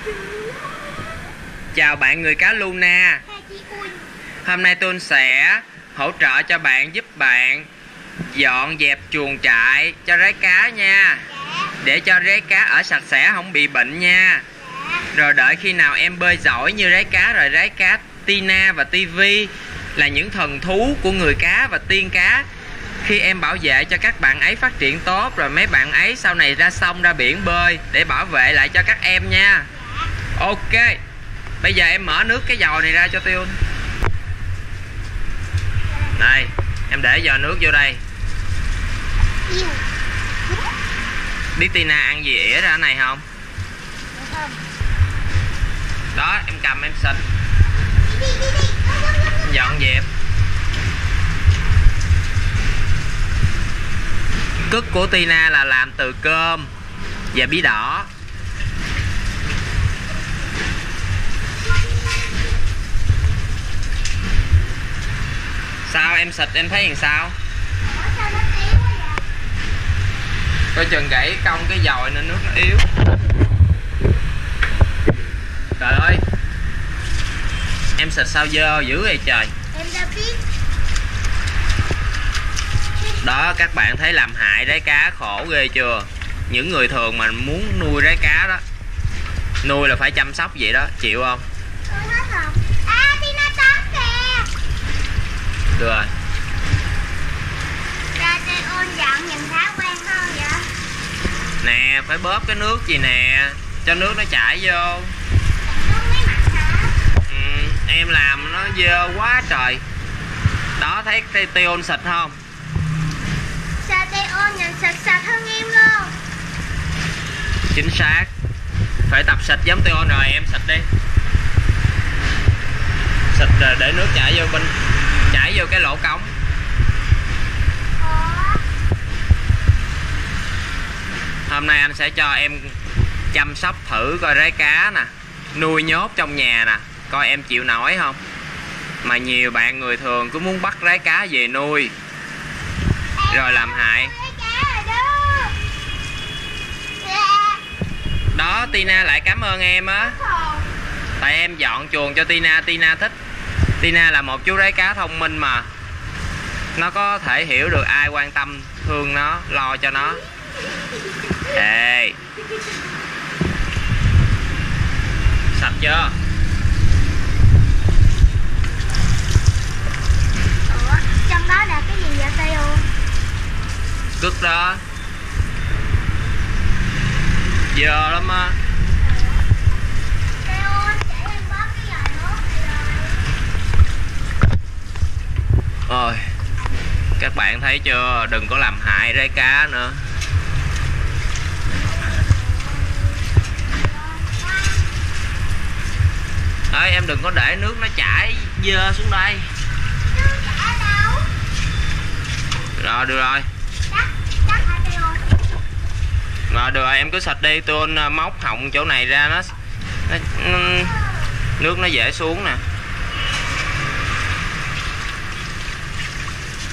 Chào bạn người cá Luna. Hôm nay tôi sẽ hỗ trợ cho bạn, giúp bạn dọn dẹp chuồng trại cho rái cá nha. Để cho rái cá ở sạch sẽ, không bị bệnh nha. Rồi đợi khi nào em bơi giỏi như rái cá rồi, rái cá Tina và Tivi là những thần thú của người cá và tiên cá. Khi em bảo vệ cho các bạn ấy phát triển tốt rồi, mấy bạn ấy sau này ra sông ra biển bơi để bảo vệ lại cho các em nha. Ok. Bây giờ em mở nước cái dòi này ra cho Tiêu. Đây, em để giò nước vô đây. Biết Tina ăn gì ỉa ra cái này không? Đó, em cầm em xịt. Dọn dẹp. Cứt của Tina là làm từ cơm và bí đỏ. Sao em xịt em thấy làm sao? Coi chừng gãy cong cái dòi nên nước nó yếu. Trời ơi, em xịt sao dơ dữ vậy trời. Em đã biết. Đó, các bạn thấy làm hại rái cá khổ ghê chưa? Những người thường mà muốn nuôi rái cá đó, nuôi là phải chăm sóc vậy đó, chịu không? Tina tắm kìa. Được rồi. Ra đây ôn dọn nhìn khá quen hơn vậy. Nè, phải bóp cái nước gì nè, cho nước nó chảy vô. Nước mới mặn hả? Em làm nó dơ quá trời. Đó, thấy Tion xịt không? Sao Tion nhìn sạch hơn em luôn. Chính xác. Phải tập xịt giống Tion rồi, em xịt đi. Xịt rồi để nước chảy vô chảy vô cái lỗ cống. Hôm nay anh sẽ cho em chăm sóc thử coi rái cá nè, nuôi nhốt trong nhà nè, coi em chịu nổi không. Mà nhiều bạn người thường cứ muốn bắt rái cá về nuôi rồi làm hại. Đó, Tina lại cảm ơn em á. Tại em dọn chuồng cho Tina, Tina thích. Tina là một chú rái cá thông minh mà. Nó có thể hiểu được ai quan tâm, thương nó, lo cho nó. Ê, sạch chưa? Ủa, trong đó là cái gì vậy Teo? Cứt đó. Dơ lắm á. Teo, để em bóp cái giò nước này rồi. Ôi, các bạn thấy chưa? Đừng có làm hại rái cá nữa. Ơi, em đừng có để nước nó chảy dơ xuống đây. Nước chảy đâu? Rồi, được rồi. Chắc hả Teo? Rồi, được rồi, em cứ xịt đi. Tôi móc họng chỗ này ra, nó nước nó dễ xuống nè.